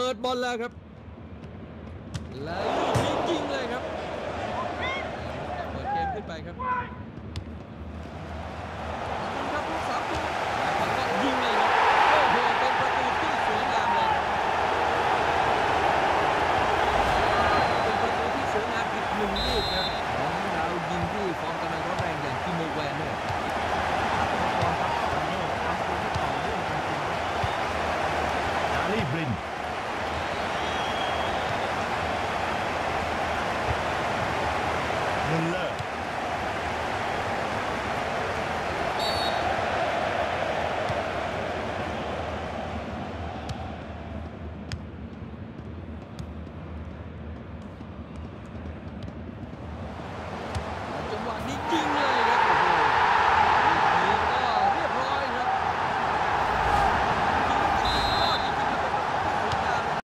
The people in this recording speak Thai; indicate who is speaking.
Speaker 1: ดบอลแล้วครับแล้วยิงเลยครับเปิดเกมขึ้นไปครับ